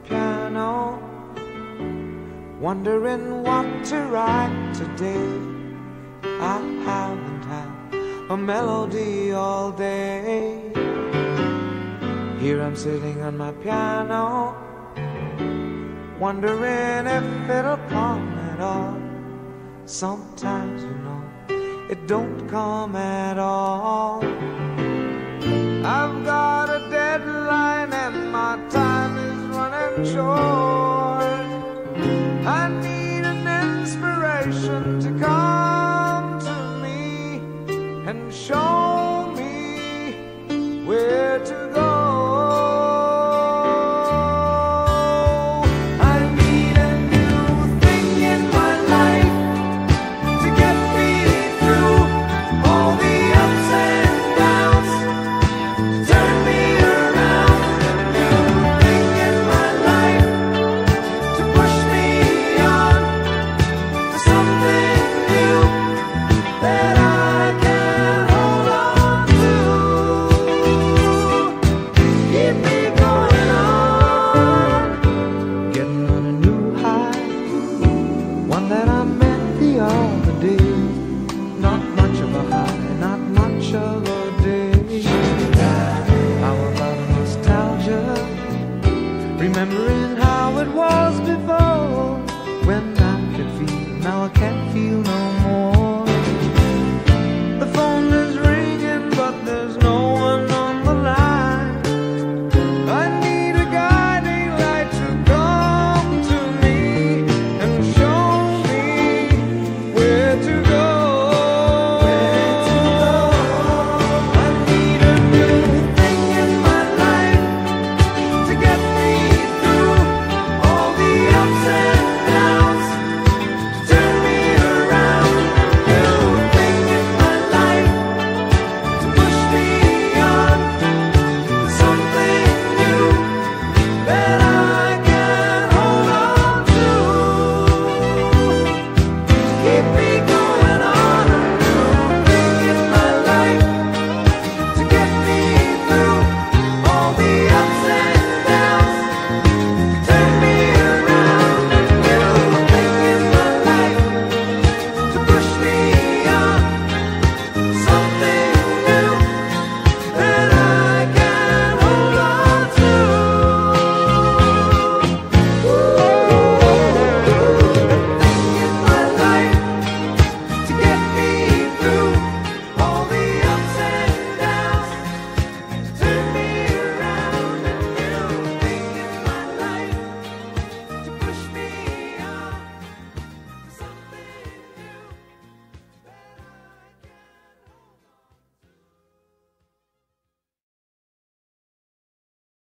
piano, wondering what to write today. I haven't had a melody all day. Here I'm sitting on my piano, wondering if it'll come at all. Sometimes, you know, it don't come at all. I've got a deadline and my time is running short. I need an inspiration to come to me and show me where to go. I need a new thing in my life to get me through all the ups and downs, turn me around. A new thing in my life to push me on to something new that I can hold on to. Keep me going on, getting on a new high, one that I met the other day. Not much of a high, not much of a day. How about a nostalgia, remembering how it was before, when I could feel, now I can't feel no more.